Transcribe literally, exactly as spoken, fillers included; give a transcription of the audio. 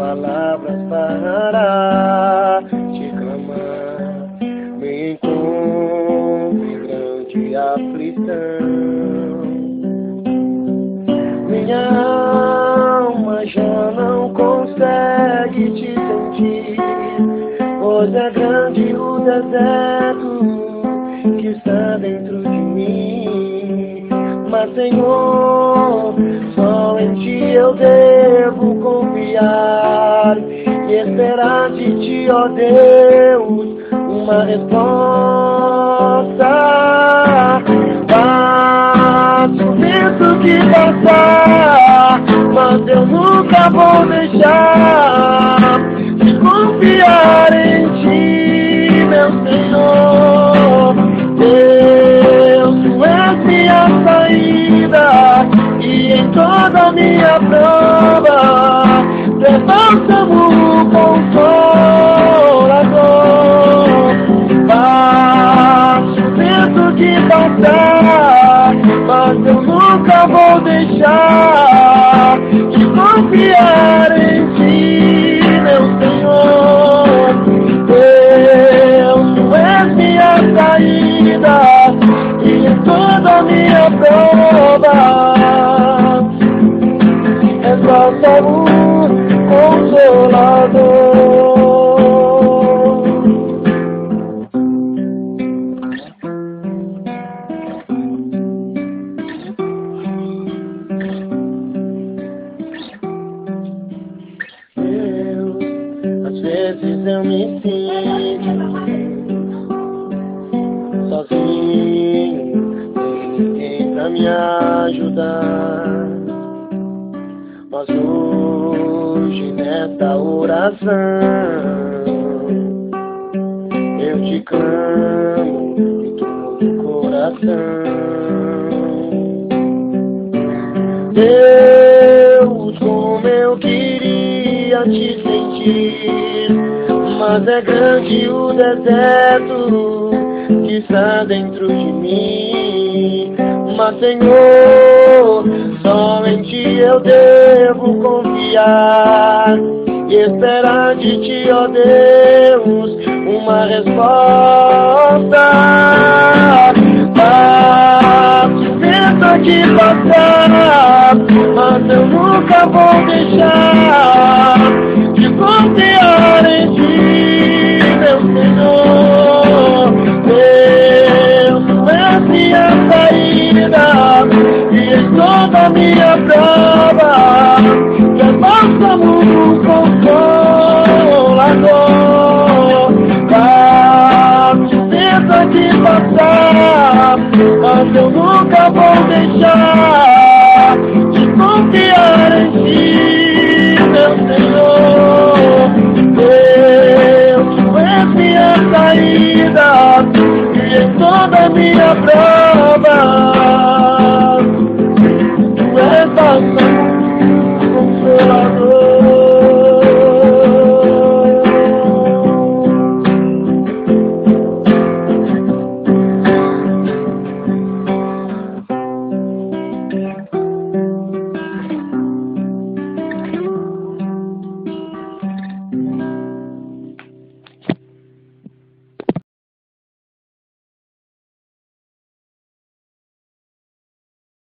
palavras para te clamar. Me encontro em grande aflição. Minha alma já não consegue te sentir, pois é grande o deserto que está dentro de mim. Mas, Senhor, só em Ti eu devo confiar e esperar de Ti, ó Deus, uma resposta. Passa o vento que passar, mas eu nunca vou deixar de confiar em Ti, meu Senhor. Deus, Tu és minha saída, e em toda minha prova levanta-me consolador. Passa o vento que passar, mas eu nunca vou deixar de confiar em Ti, meu Senhor. Deus, Tu és minha saída, e em toda minha prova exalta-o Consolador. Deus, às vezes eu me sinto sozinho, sem ninguém pra me ajudar. Mas hoje nesta oração eu te clamo de todo o coração. Deus, como eu queria te sentir, mas é grande o deserto que está dentro de mim. Mas, Senhor, só em Ti eu devo confiar e esperar de Ti, ó Deus, uma resposta. Passa o vento que passar, mas eu nunca vou deixar de confiar em Ti, meu Senhor. Deus, Tu és minha saída, e em toda minha prova levanta-me consolador. Passa o vento que passar, mas eu nunca vou deixar de confiar em Ti, meu Senhor. Deus, Tu és minha saída, e em toda minha prova